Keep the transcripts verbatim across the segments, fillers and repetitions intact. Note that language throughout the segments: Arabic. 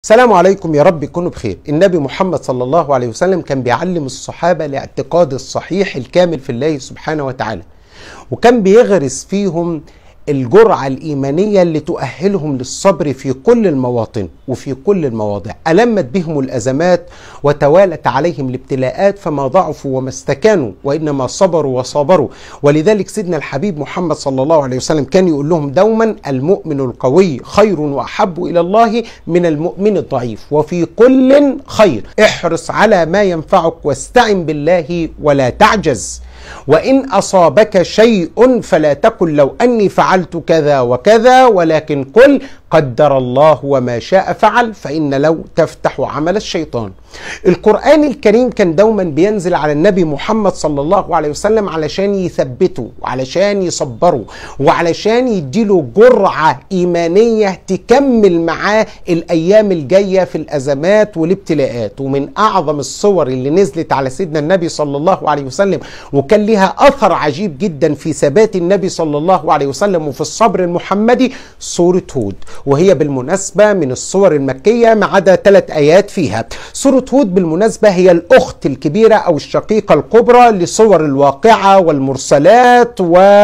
السلام عليكم، يا رب يكونوا بخير. النبي محمد صلى الله عليه وسلم كان بيعلم الصحابة الاعتقاد الصحيح الكامل في الله سبحانه وتعالى، وكان بيغرس فيهم الجرعة الإيمانية اللي تؤهلهم للصبر في كل المواطن وفي كل المواضع. ألمت بهم الأزمات وتوالت عليهم الابتلاءات فما ضعفوا وما استكانوا، وإنما صبروا وصابروا. ولذلك سيدنا الحبيب محمد صلى الله عليه وسلم كان يقول لهم دوما: المؤمن القوي خير وأحب إلى الله من المؤمن الضعيف، وفي كل خير. احرص على ما ينفعك واستعن بالله ولا تعجز، وإن أصابك شيء فلا تقل لو أني فعلت كذا وكذا، ولكن قل قدر الله وما شاء فعل، فإن لو تفتح عمل الشيطان. القرآن الكريم كان دوما بينزل على النبي محمد صلى الله عليه وسلم علشان يثبته وعلشان يصبره وعلشان يديله جرعة إيمانية تكمل معاه الأيام الجاية في الأزمات والابتلاءات. ومن أعظم الصور اللي نزلت على سيدنا النبي صلى الله عليه وسلم وكان لها أثر عجيب جدا في ثبات النبي صلى الله عليه وسلم وفي الصبر المحمدي سورة هود، وهي بالمناسبة من الصور المكية ما عدا ثلاث آيات فيها. سورة هود بالمناسبة هي الأخت الكبيرة أو الشقيقة الكبرى لصور الواقعة والمرسلات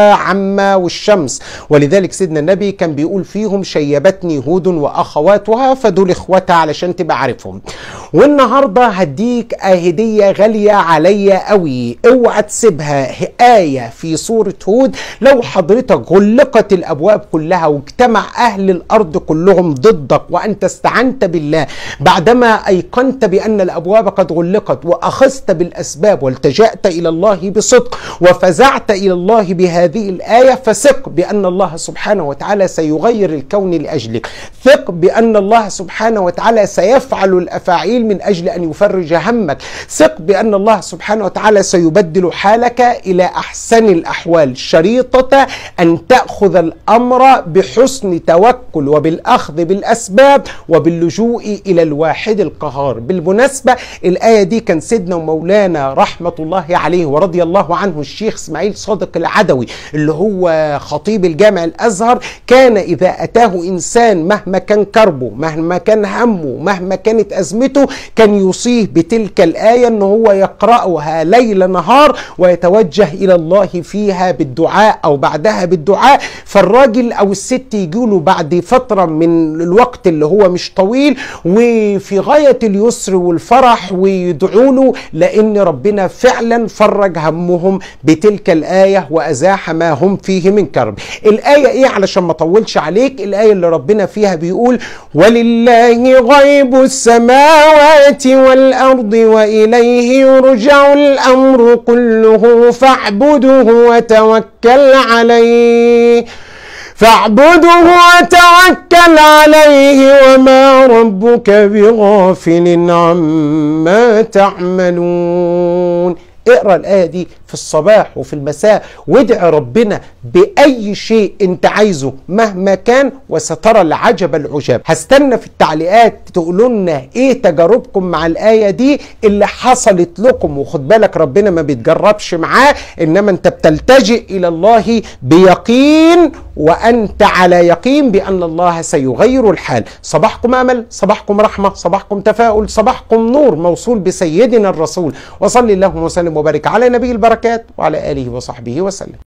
وعمة والشمس، ولذلك سيدنا النبي كان بيقول فيهم: شيبتني هود وأخواتها، فدول إخواتها علشان تبقى عارفهم. والنهاردة هديك هدية غالية عليا قوي، اوعى تسيبها. آية في سورة هود لو حضرتك غلقت الأبواب كلها واجتمع أهل الأرض كلهم ضدك وأنت استعنت بالله بعدما أيقنت بأن الأبواب قد غلقت وأخذت بالأسباب والتجأت إلى الله بصدق وفزعت إلى الله بهذه الآية، فثق بأن الله سبحانه وتعالى سيغير الكون لأجلك. ثق بأن الله سبحانه وتعالى سيفعل الأفاعيل من أجل أن يفرج همك. ثق بأن الله سبحانه وتعالى سيبدل حالك إلى أحسن الأحوال، شريطة أن تأخذ الأمر بحسن توكل وبالأخذ بالأسباب وباللجوء إلى الواحد القهار. بالمناسبة الآية دي كان سيدنا ومولانا رحمة الله عليه ورضي الله عنه الشيخ اسماعيل صادق العدوي اللي هو خطيب الجامع الأزهر، كان إذا أتاه إنسان مهما كان كربه مهما كان همه مهما كانت أزمته كان يوصيه بتلك الآية أنه هو يقرأها ليل نهار ويتوجه إلى الله فيها بالدعاء أو بعدها بالدعاء. فالراجل أو الست يجوله بعد فترة من الوقت اللي هو مش طويل وفي غاية اليسر والفرح ويدعوا له، لأن ربنا فعلا فرج همهم بتلك الآية وأزاح ما هم فيه من كرب. الآية إيه علشان ما طولش عليك؟ الآية اللي ربنا فيها بيقول: ولله غيب السماوات والأرض وإليه يرجع الأمر كله فاعبده وتوكل عليه فاعبده وتوكل عليه وما ربك بغافل عما تعملون. اقرأ الآية دي في الصباح وفي المساء وادعي ربنا بأي شيء انت عايزه مهما كان، وسترى العجب العجاب. هستنى في التعليقات تقولوا لنا ايه تجاربكم مع الآية دي اللي حصلت لكم. وخد بالك ربنا ما بيتجربش معاه، انما انت بتلتجئ الى الله بيقين وانت على يقين بان الله سيغير الحال. صباحكم امل، صباحكم رحمة، صباحكم تفاؤل، صباحكم نور موصول بسيدنا الرسول. وصلي اللهم وسلم وبارك على نبي البركات وعلى آله وصحبه وسلم.